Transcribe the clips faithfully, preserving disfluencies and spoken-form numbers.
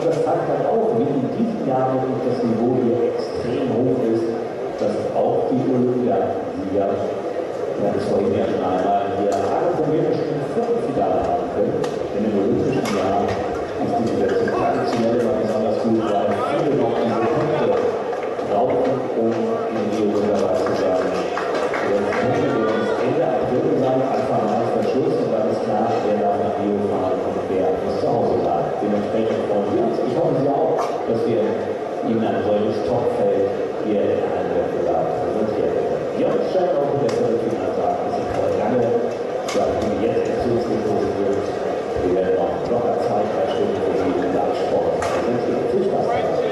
Und das zeigt halt auch, wie in diesem Jahr wirklich das Niveau hier extrem hoch ist, dass auch die Olympiasieger, wir haben es vorhin ja schon einmal hier alle Probleme schon im Viertelfinale haben können. Denn im olympischen Jahr ist die Besetzung traditionell immer besonders gut, weil viele noch diese Punkte brauchen, um in Rio dabei zu sein. Das Ende wird das Ende April sein, Anfang Mai ist der Schluss und dann ist klar, wer darf nach Rio fahren und wer muss zu Hause bleiben. Dementsprechend freuen wir uns. Ich hoffe Sie auch, dass wir Ihnen ein solches Topfeld hier in einem Wettbewerb präsentieren können. YONEX scheint auch in der Viertelfinale sagen, dass Sie vor lange, die jetzt bezugsgestoßen sind, wir werden noch locker zwei, drei Stunden für Sie im Landsport präsentieren. Viel Spaß dabei.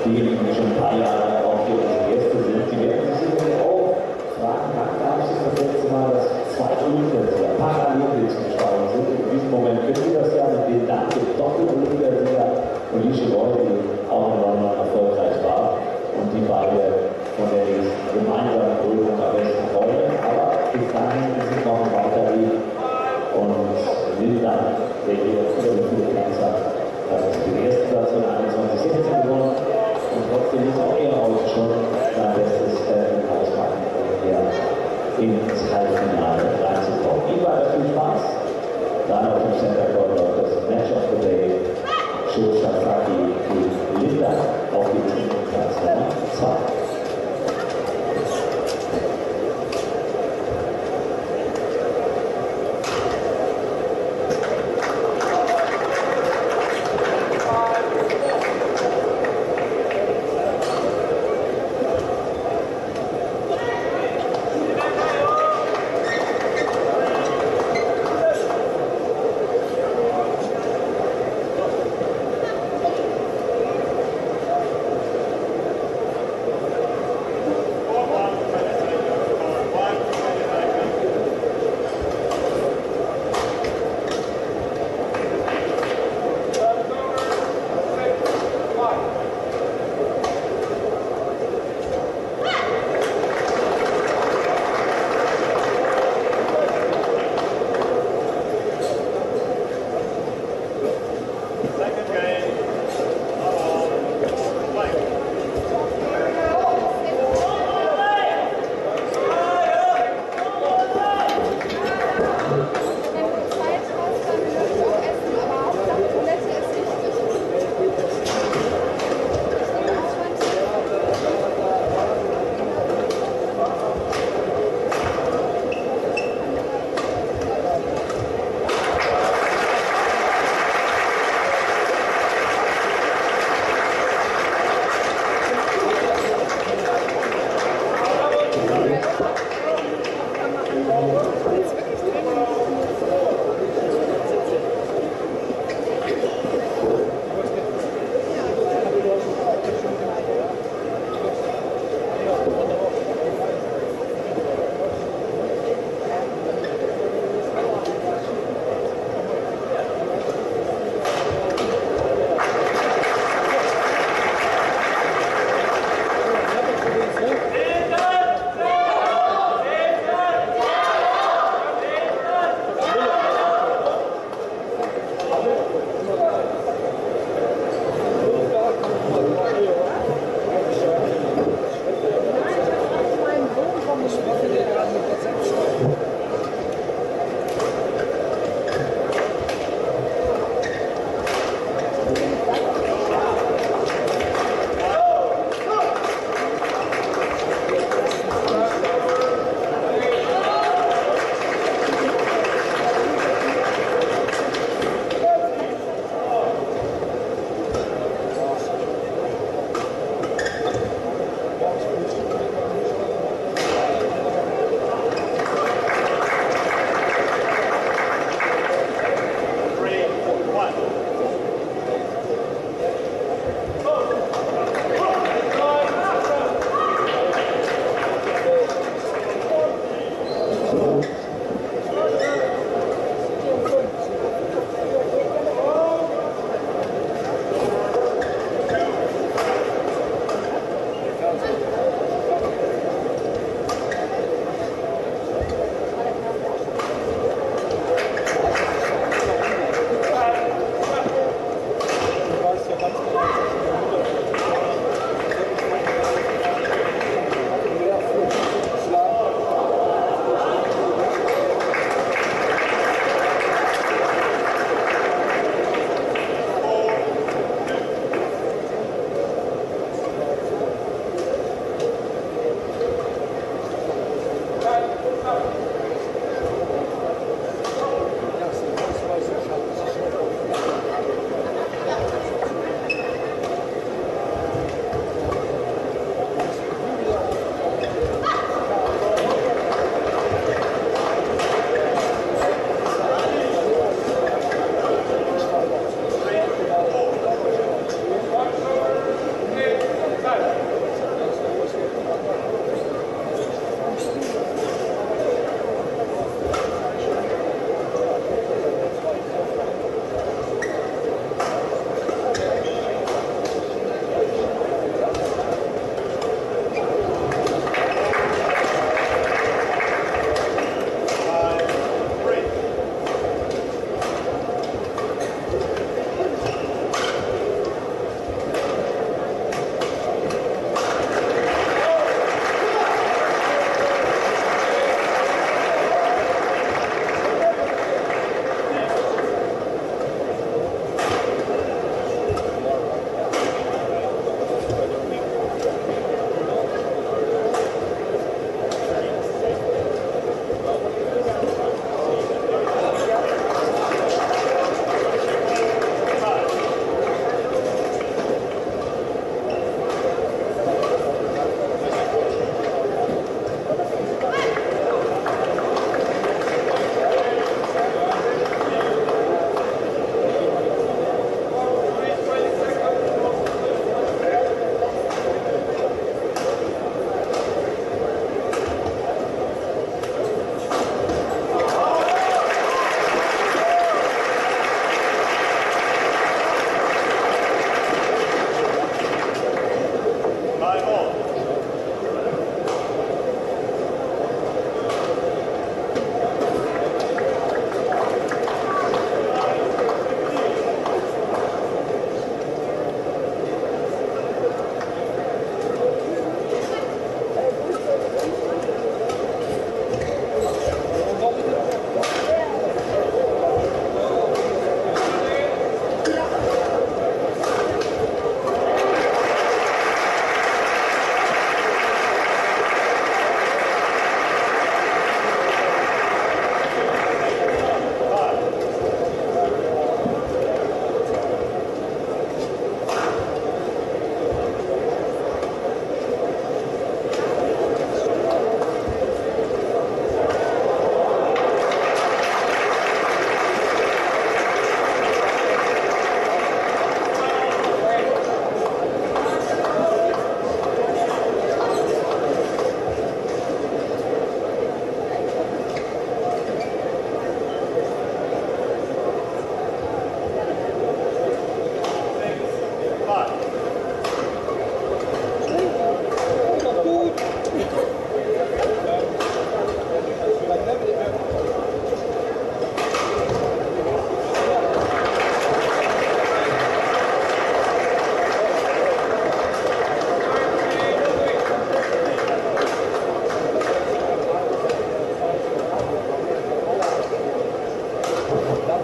diejenigen, die schon ein paar Jahre auch hier unsere Gäste sind, die werden sich sicherlich auch fragen, wann gab es das letzte Mal, dass zwei Olympiasieger parallel zugeschaut sind. In diesem Moment können wir das ja mit Lin Dan, dem Doppel-Olympiasieger, und die die auch in London erfolgreich war. Und die beide von der nächsten gemeinsamen Prüfung am besten freuen. Aber bis dahin ist es noch ein weiter Weg. Und Lin Dan, der hier über die viele Tänzer hat den ersten Platz von einundzwanzig sechzehn gewonnen. Und trotzdem ist auch er heute schon sein bestes äh, ausmachen, um hier ins Halbfinale reinzukommen. Ihm war das viel Spaß. Dann auf dem Center Court noch das Match of the Day. Sho Sasaki gegen Lin Dan auf dem Platz Nummer zwei.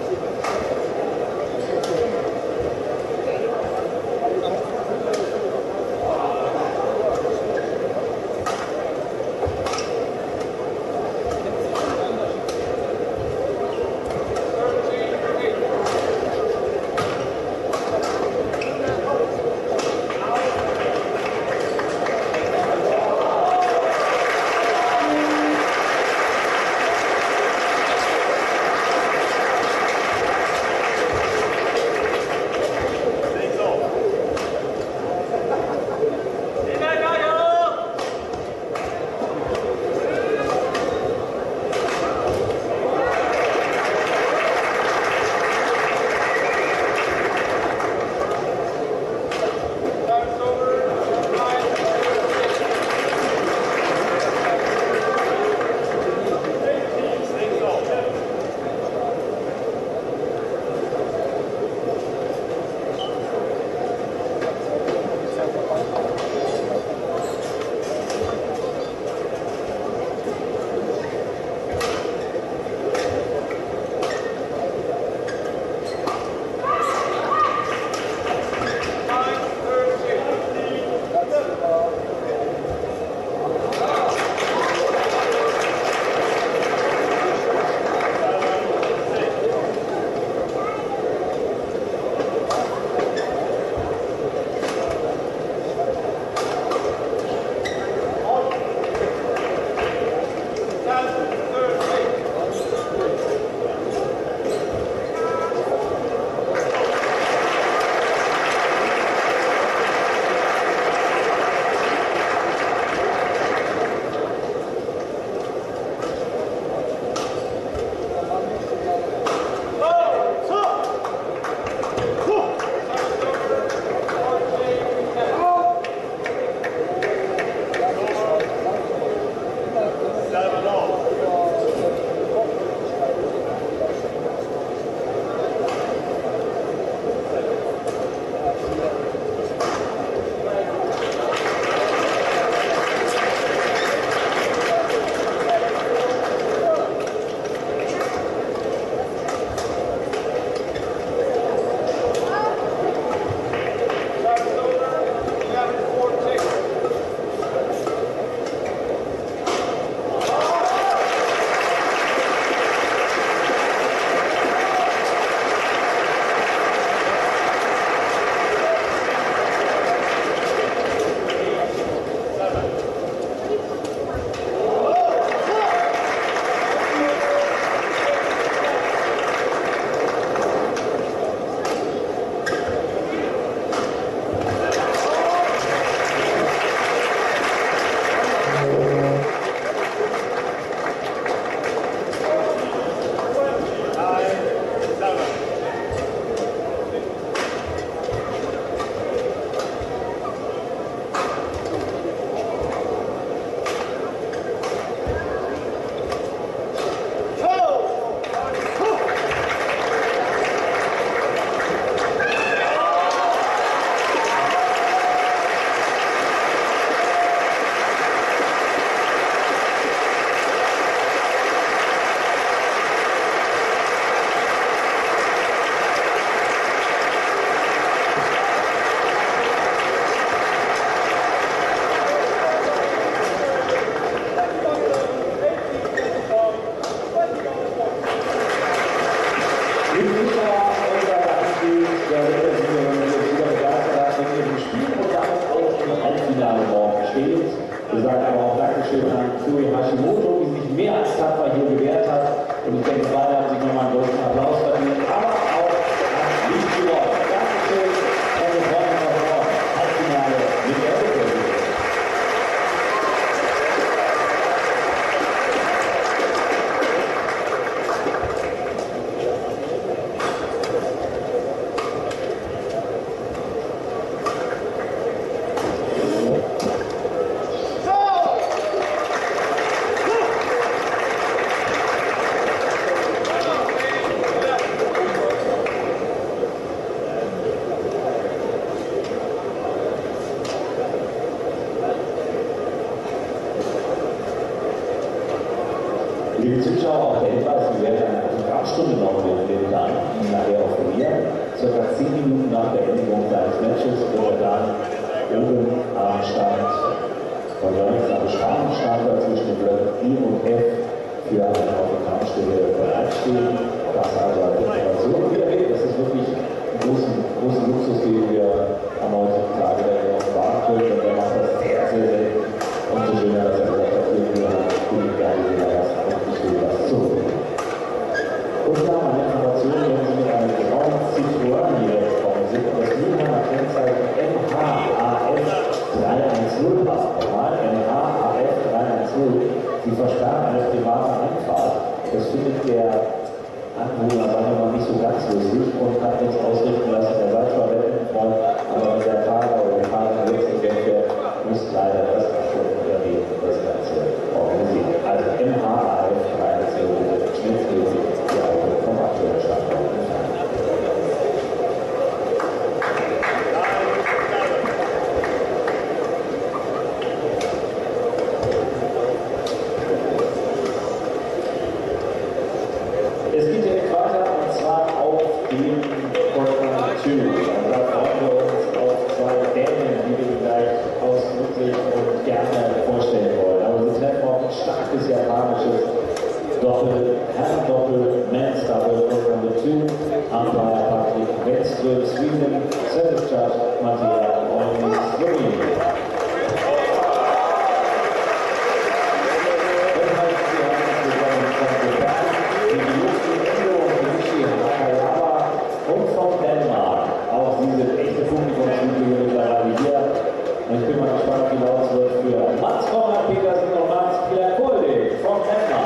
Liebe Zuschauer, auch der Hinweis, wir werden eine Fahrstunde noch mitnehmen kann. nach Beendigung deines Matches wird er dann oben am Stand von YONEX am Spannungsstarter zwischen den Blöcken I und F für eine Autogrammstelle bereitstehen. Das also als Information. Wie erwähnt, das ist wirklich ein großen, großen Luxus, den wir am heutigen Tage der offenbaren können. Und der macht das sehr, sehr selten. Und so schön, dass er gesagt hat, wir haben die gerne wieder was und ich will was zurück. Und wir haben eine Information, wenn Sie mit einem grauen Citroën hierher gekommen sind und das Mühlheimer Kennzeichen M H A F drei eins null haben. Nochmal M H A F drei eins null. Sie versperren eine private Einfahrt. Das findet der Anwohner, sagen wir mal, nicht so ganz lustig und hat uns ausrichten lassen, der sei zwar Weltenfreund, aber wenn der Fahrer oder der Fahrer jetzt weg wird, muss leider das schon unternehmen, das Ganze organisieren. Also M H A F drei eins null, schnellstmöglich die Auto vom aktuellen Standort entfernen. Es geht direkt weiter und zwar auf dem Konferenz. Und da freuen wir uns auf zwei Dänen, die wir gleich ausdrücklich und gerne vorstellen wollen. Aber sie treffen auch ein starkes japanisches Doppel, Herren-Doppel, Men's Double, Konferenz zwei, Umpire Patrick Wenström, Sweden, Service Judge Matthias Olmos, und von Dänemark. Auch sie sind echte Publikumslieblinge mittlerweile hier. Und ich bin mal gespannt, wie laut es wird für Mats Konrad Petersen und Mats Pilakolde von Dänemark.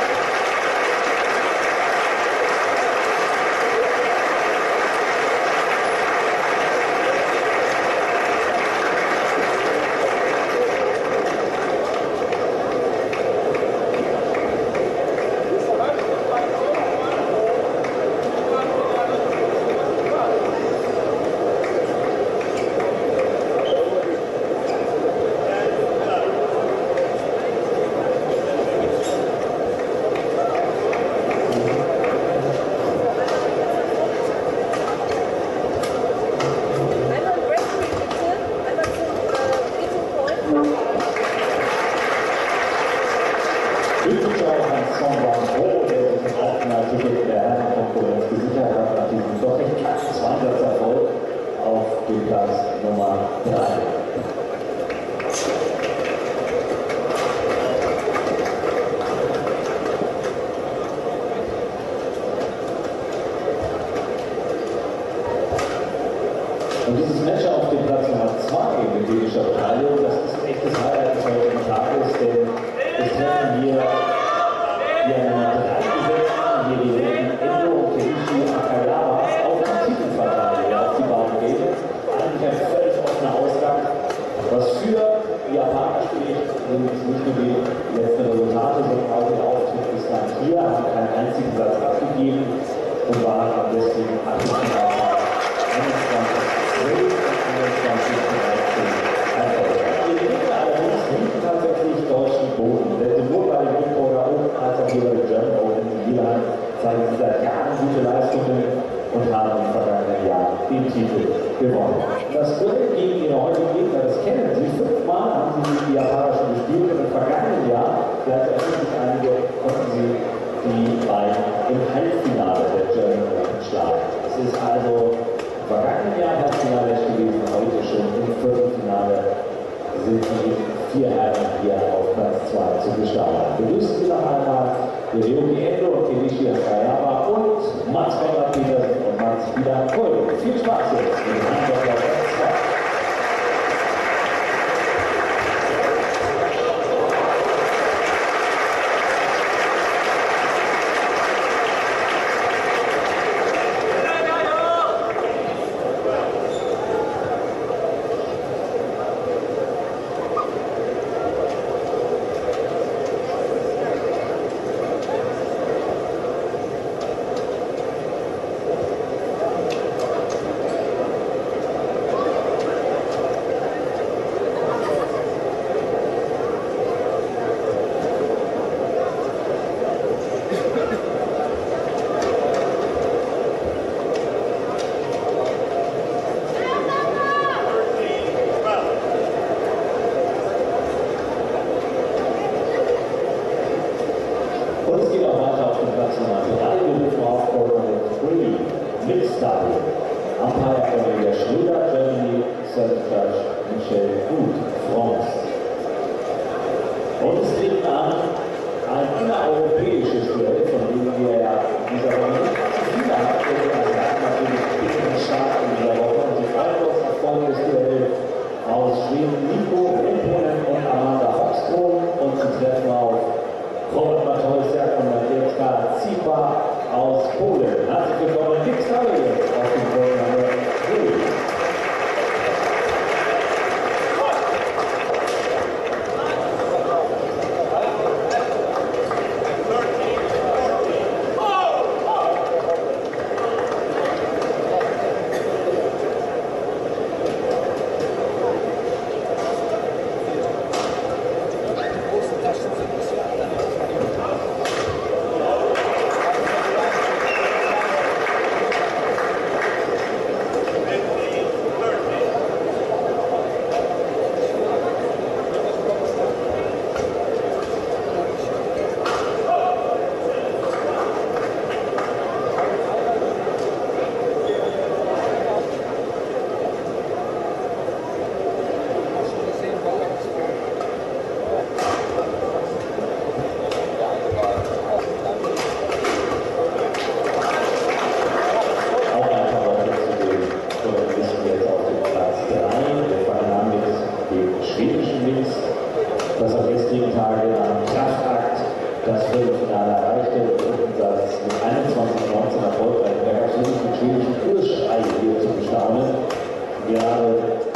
Auf den Platz Nummer drei. Und dieses Match auf dem Platz Nummer zwei mit dänischer Beteiligung, das ist ein echtes Highlight des heutigen Tages, denn es treffen hier die Nummer drei gesetzten, hier die Endo und Kenichi Akayama auf den Titelverteidiger auf die Bahn gehen. Eigentlich ein völlig offener Ausgang, was für die Japaner spricht, sind nicht nur die letzten Resultate, sondern auch der Auftritt bislang hier, haben keinen einzigen Satz abgegeben und waren deswegen achtundzwanzig einundzwanzig einundzwanzig dreizehn erfolgreich. Die Gewinner allerdings hinten tatsächlich deutschen Boden, denn sowohl bei den Bitburger Open als auch hier bei den German Open in Milan zeigen sie seit Jahren gute Leistungen und haben im vergangenen Jahr den Titel gewonnen. Das Duell gegen ihre heutigen Gegner, das kennen sie. Fünfmal haben sie die Japaner schon gespielt und im vergangenen Jahr, vielleicht erinnern sich einige, konnten sie die beiden im Halbfinale der German Open schlagen. Es ist also im vergangenen Jahr Halbfinale gewesen, heute schon im Viertelfinale sind die vier Herren hier auf Platz zwei zu gestartet. Begrüßen Sie noch einmal Ryoki Endo und Kenichi Akayama und Mats Konrad Petersen und Mats Pilakolde. Viel Spaß jetzt mit dem Antwort auf Platz zwei. Mixed Double. Umpire Cornelia Schröder, Germany, Service Judge Michel Gut, France. Und es liegt an ein innereuropäisches Duell, von dem wir ja in dieser Woche nicht zu viele haben, denn wir hatten natürlich einen Start in dieser Woche. Und die Freiburgs erfolgreiches Duell aus Schweden, Nico Remponen und Amanda Hoxtrom. Und sie treffen auf Robert Mateusiak und Matejka Zipa aus Polen. Herzlich willkommen, Mixed Double jetzt auf dem Programm. Das am gestrigen Tage am Kraftakt das Viertelfinale erreichte und das mit einundzwanzig neunzehn erfolgreich. Da gab es wirklich einen schwedischen Urschrei hier zu bestaunen. Gerade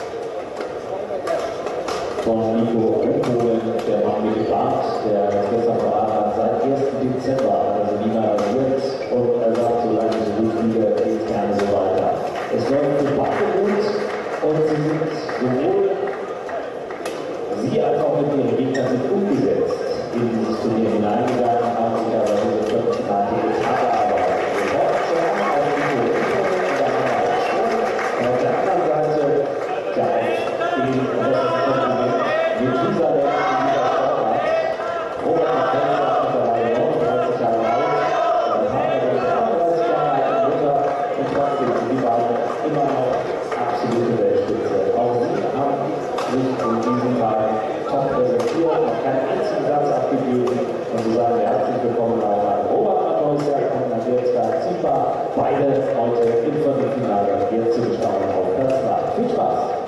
von Nico Remponen, der Mann mit dem Bart, der das gestern verraten hat, seit ersten Dezember hat er sie nie mehr rasiert und er sagt, solange ich so gut liege, geht es gerne so weiter. Es läuft für beide gut und sie sind sowohl Sie als auch mit ihren Gegnern sind umgesetzt in dieses Turnier hineingegangen, haben sich aber diese Viertelfinale Etappe aber fortgeschlagen auf die Hochschule und dann haben wir auch und auf der anderen Seite der in den restlichen Kompliment mit dieser Länge in dieser Sportart. Robert Matthäus ist mittlerweile neununddreißig Jahre alt, sein Partner wird dreiunddreißig Jahre alt und Mutter und trotzdem sind die beiden immer noch absolute Weltspitze. Auch sie haben sich in diesem Fall top präsentiert, noch keinen einzigen Satz abgegeben und so sagen wir herzlich willkommen auch an Robert Matthäus und Matejka Zipa, beide heute im Viertelfinale jetzt zu bestaunen auf Platz drei. Viel Spaß!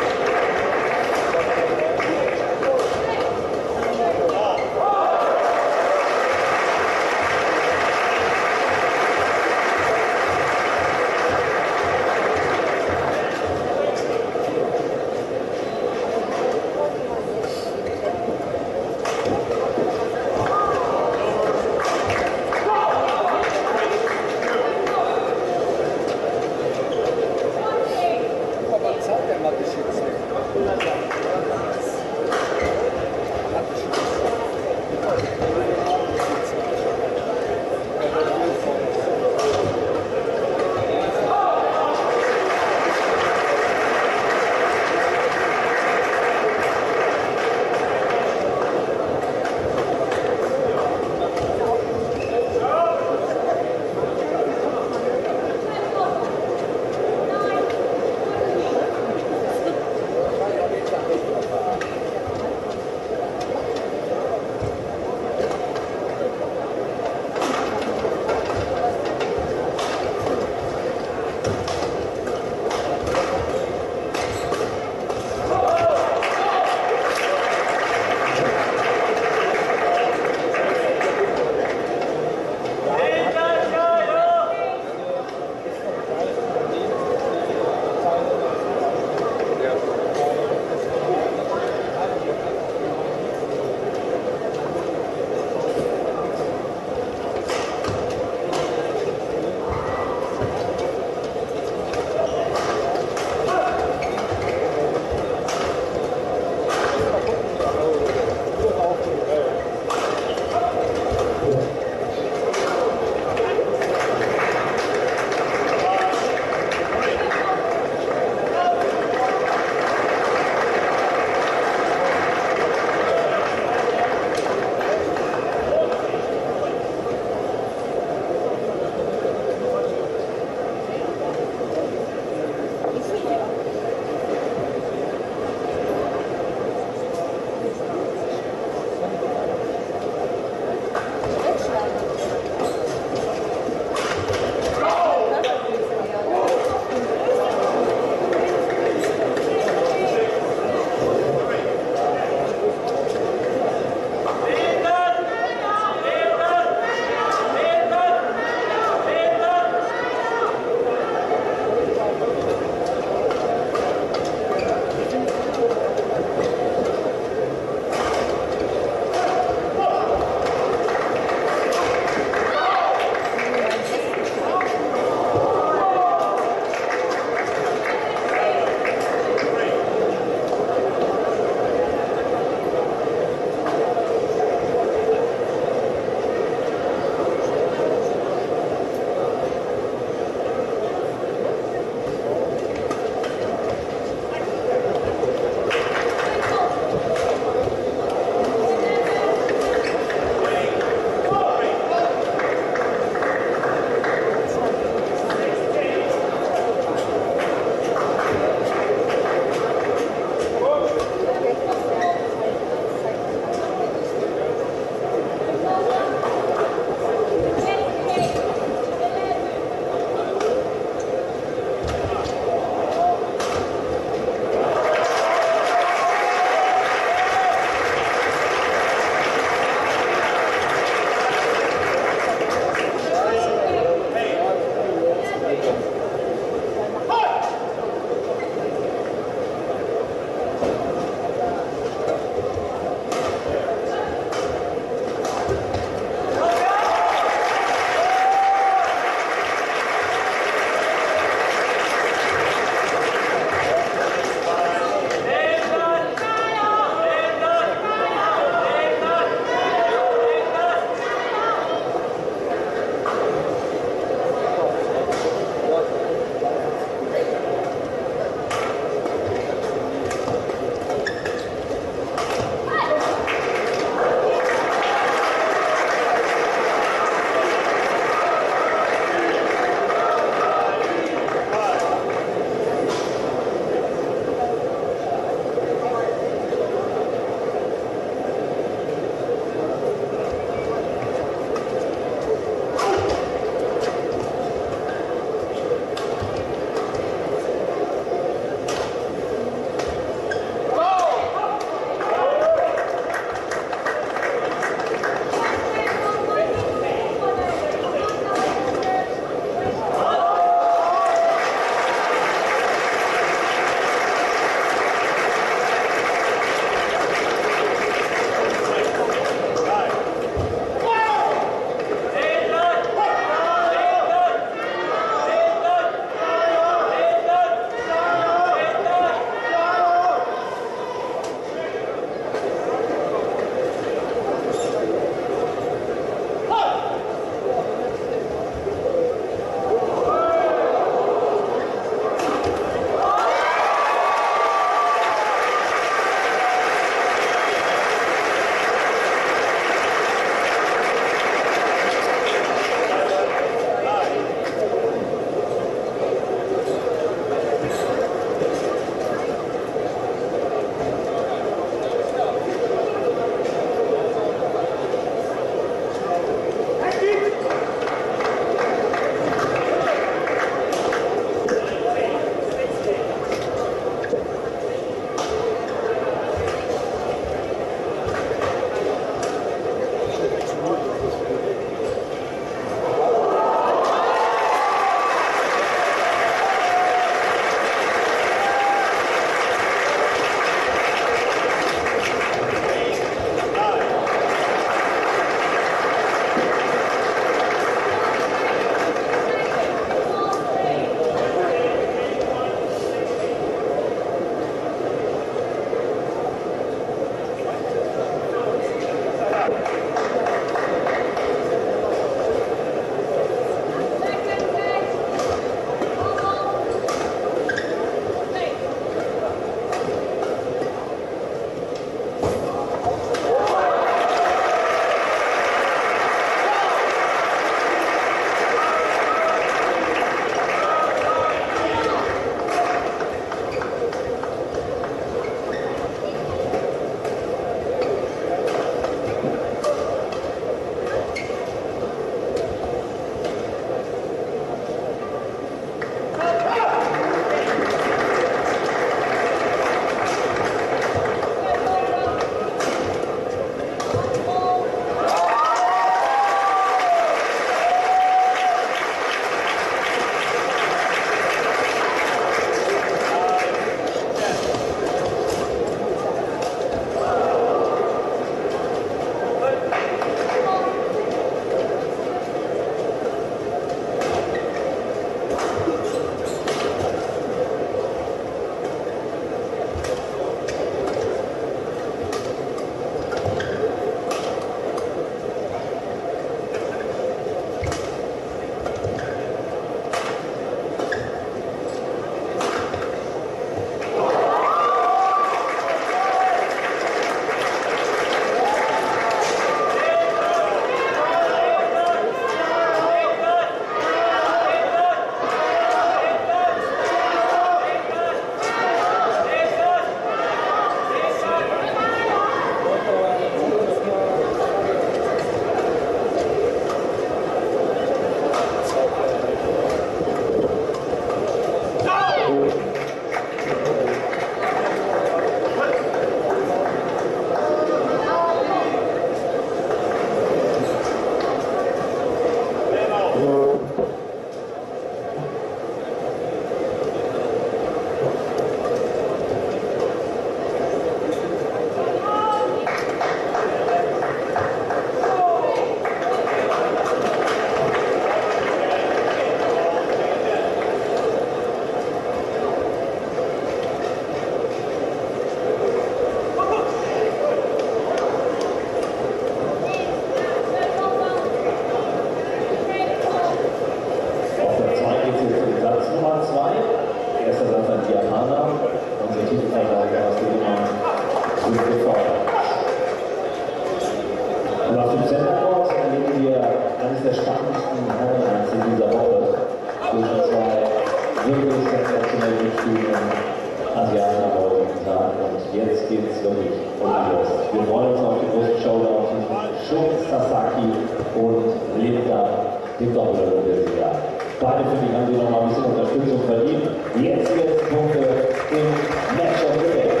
Asiaten am heutigen Tag. Und jetzt geht es wirklich um alles. Wir freuen uns auf die großen Showdown zwischen Sho Sasaki und Lin Dan, dem Doppel-Olympiasieger. Beide, finde ich, haben sie noch mal ein bisschen Unterstützung verdient. Jetzt gibt es Punkte im Match of the Day.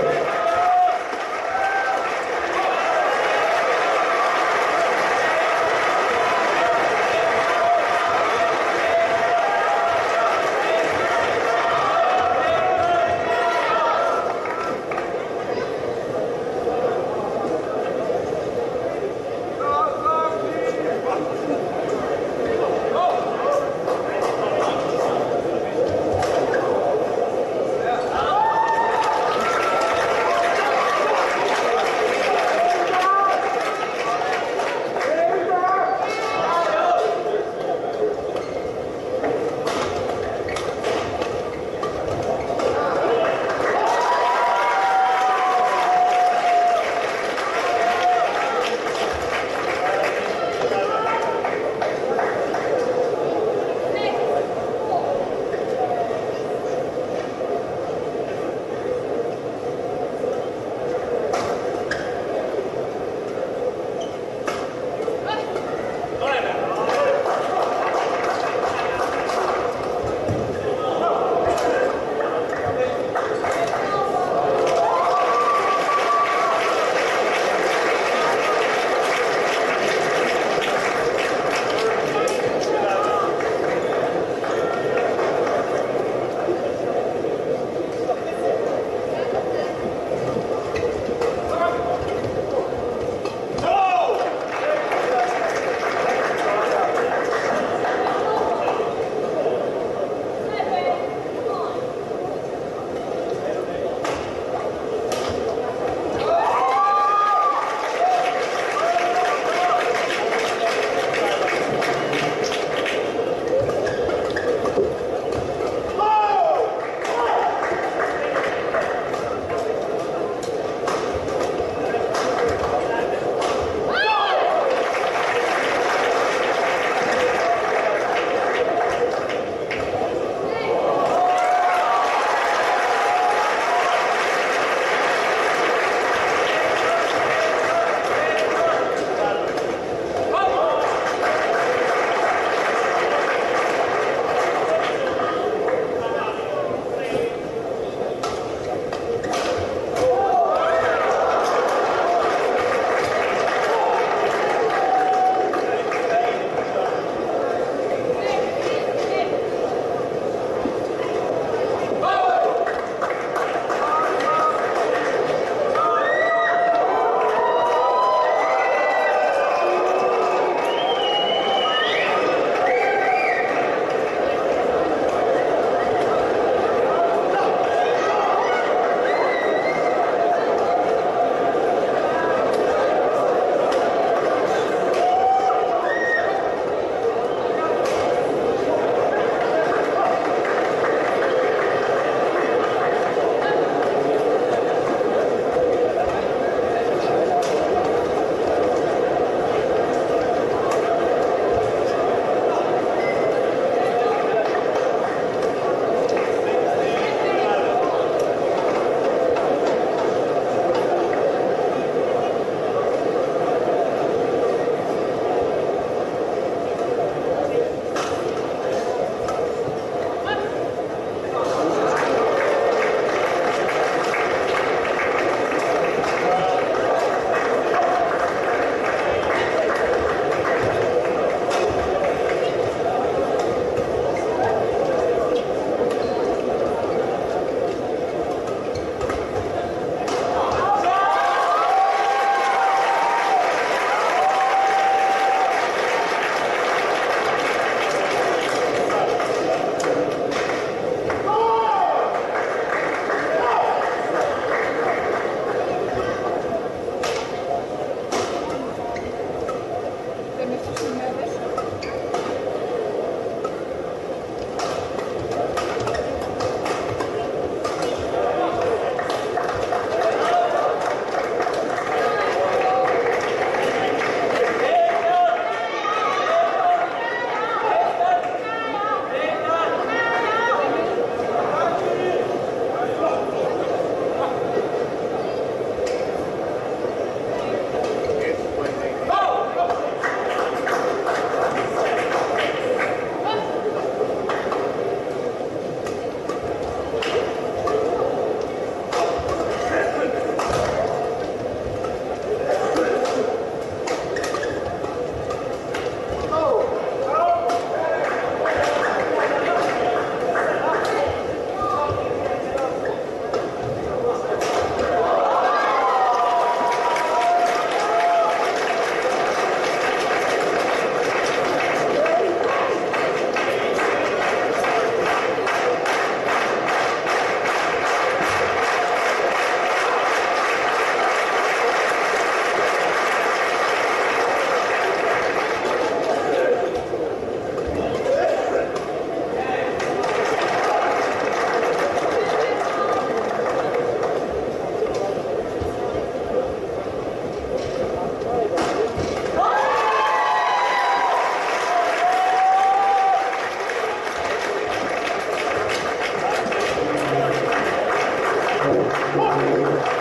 One.